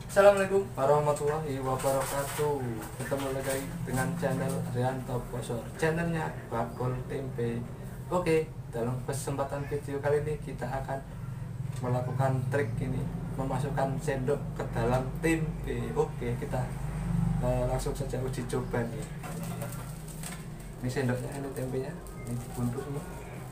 Assalamualaikum warahmatullahi wabarakatuh. Ketemu lagi dengan channel Rianto Posor, channelnya Bakul Tempe. Oke, dalam kesempatan video kali ini kita akan melakukan trik ini, memasukkan sendok ke dalam tempe. Oke, kita langsung saja uji coba nih. Ini sendoknya, ini tempenya, ini dibungkus nih.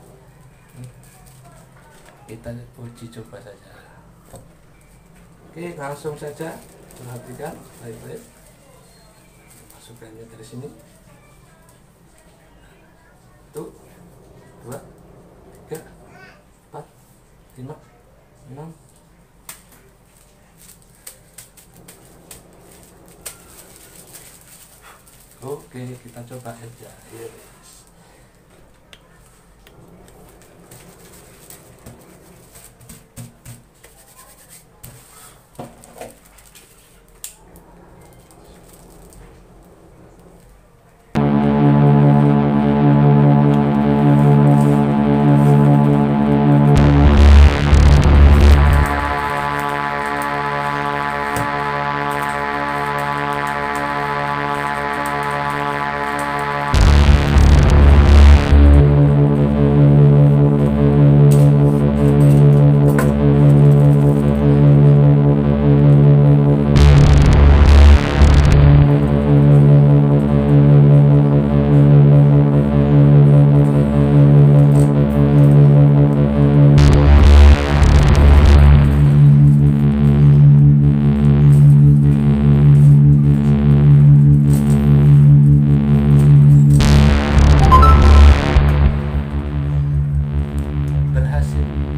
Kita uji coba saja. Oke, langsung saja perhatikan baik-baik. Masukkannya dari sini. 1, 2, 3, 4, 5, 6. Oke, kita coba aja. Yes.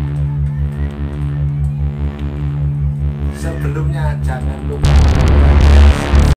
Sebelumnya jangan lupa